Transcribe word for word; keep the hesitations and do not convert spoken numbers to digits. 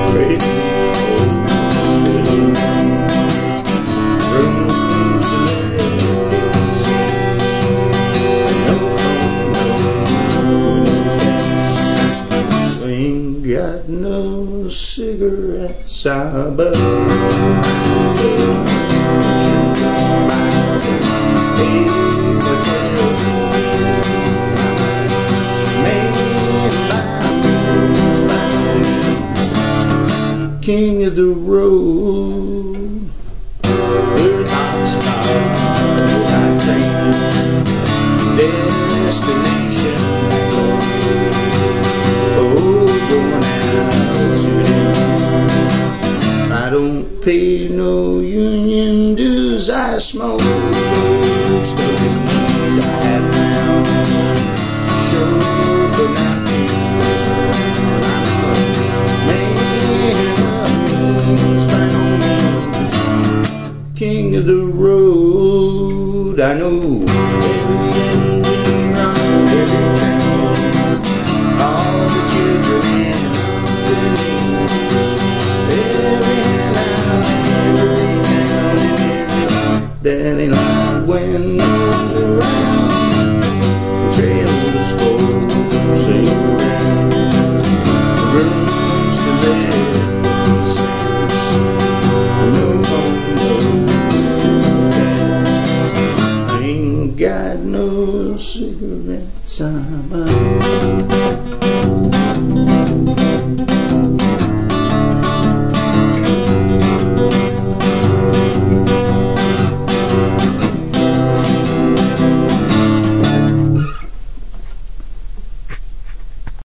Trading got no cigarettes, I burn. King of the road, good boxcar, high train, destination. I don't pay no union dues. I smoke those stogies I have found. Sure, but not me. Man, by no means. King of the road, I know.